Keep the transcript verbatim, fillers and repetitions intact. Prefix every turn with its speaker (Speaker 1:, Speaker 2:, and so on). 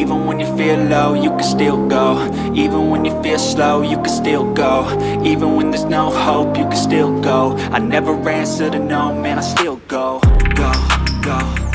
Speaker 1: Even when you feel low, you can still go. Even when you feel slow, you can still go. Even when there's no hope, you can still go. I never answer to no, man, I still go. Go, go.